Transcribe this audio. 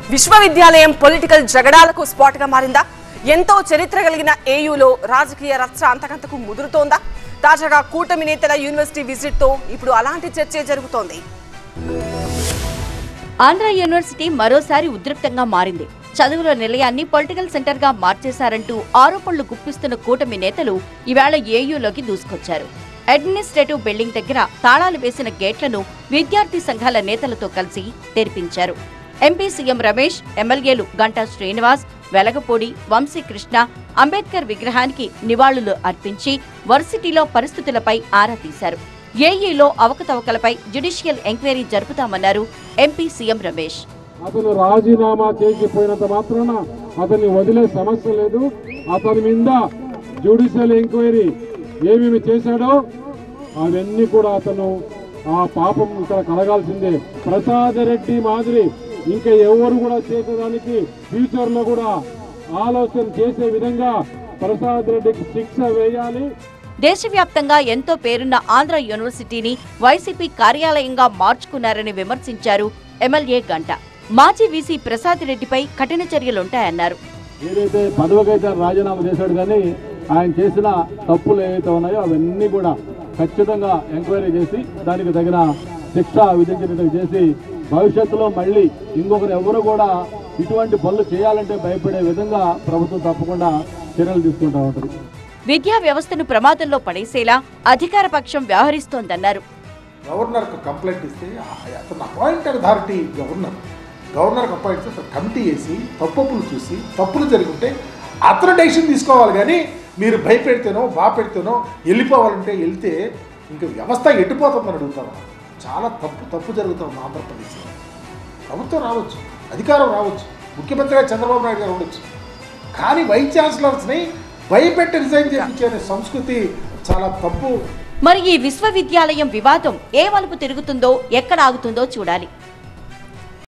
విశ్వవిద్యాలయం political జగడాలకు spot గా మారిందా? ఎంతో చరిత్ర కలిగిన ఏయూలో రాజకీయ రచ్చ అంతకంతకు ముదురుతోందా? తాజాగా కూటమి నేతల యూనివర్సిటీ విజిట్ తో ఇప్పుడు అలాంటి చర్చే జరుగుతోంది. ఆంధ్ర యూనివర్సిటీ మరోసారి ఉద్రిక్తంగా మారింది. చదువుల నిలయాన్ని పొలిటికల్ సెంటర్ గా మార్చేశారంటూ ఆరోపణలు గుప్పిస్తున్న కూటమి నేతలు ఇవాళ ఏయూలోకి దూసుకొచ్చారు. అడ్మినిస్ట్రేటివ్ బిల్డింగ్ దగ్గర తాళాలు వేసిన గేట్లను విద్యార్థి సంఘాల నేతలతో కలిసి తెరిపించారు. ఎంపీ సీఎం రమేష్, ఎమ్మెల్యేలు గంటా శ్రీనివాస్, వెలగపూడి, వంశీకృష్ణ అంబేద్కర్ విగ్రహానికి నివాళులు అర్పించి వర్సిటీలో పరిస్థితులపై ఆరా తీశారు. ఏఈలో అవకతవకలపై జ్యుడిషియల్ ఎంక్వైరీ జరుపుతామన్నారు ఎంపీ సీఎం రమేష్. అతను రాజీనామా చేయకపోయినంత మాత్రాన అతన్ని వదిలే సమస్య లేదు. అతని మీద జ్యుడిషియల్ ఎంక్వైరీ ఏమేమి చేశాడో అవన్నీ కూడా అతను ఆ పాపం ఇక్కడ కలగాల్సిందే. ప్రసాద్ రెడ్డి మాదిరి ఇంకా ఎవరు కూడా చేసేదానికి ఫ్యూచర్ లో కూడా ఆలోచన చేసే విధంగా ప్రసాద్ రెడ్డికి శిక్ష వేయాలి. దేశవ్యాప్తంగా ఎంతో పేరున్న ఆంధ్ర యూనివర్సిటీని వైసీపీ కార్యాలయంగా మార్చుకున్నారని విమర్శించారు ఎమ్మెల్యే గంట. మాజీ వీసీ ప్రసాద్ రెడ్డిపై కఠిన చర్యలుంటాయన్నారు. ఏదైతే పదవికైతే రాజీనామా చేశాడు కానీ ఆయన చేసిన తప్పులు ఏవైతే ఉన్నాయో అవన్నీ కూడా ఖచ్చితంగా ఎంక్వైరీ చేసి దానికి తగిన శిక్ష విధించినట్టు చేసి భవిష్యత్తులో మళ్ళీ ఇంకొకరు ఎవరు కూడా ఇటువంటి పనులు చేయాలంటే భయపడే విధంగా ప్రభుత్వం తప్పకుండా చర్యలు తీసుకుంటా ఉంటుంది. విద్యా వ్యవస్థను ప్రమాదంలో పడేసేలా అధికార పక్షం వ్యవహరిస్తోందన్నారు. గవర్నర్ కంప్లైంట్ ఇస్తే అతను అపాయింట్ అథారిటీ గవర్నర్కి అపాయింట్ చేసి కమిటీ వేసి తప్పులు చూసి తప్పులు జరుగుంటే అతను డెసిషన్ తీసుకోవాలి. కానీ మీరు భయపెడితేనో బాపెడితేనో వెళ్ళిపోవాలంటే వెళ్తే ఇంకా వ్యవస్థ ఎట్టిపోతుందని అడుగుతాను. చాలా తప్పు జరుగుతుంది ఆంధ్రప్రదేశ్లో. ప్రభుత్వం రావచ్చు, అధికారం రావచ్చు, ముఖ్యమంత్రిగా చంద్రబాబు నాయుడు గారు ఉండొచ్చు, కానీ వైస్ ఛాన్సలర్స్ని భయపెట్టి రిజైన్ చేయించే సంస్కృతి చాలా తప్పు. మరి ఈ విశ్వవిద్యాలయం వివాదం ఏ మలుపు తిరుగుతుందో, ఎక్కడ ఆగుతుందో చూడాలి.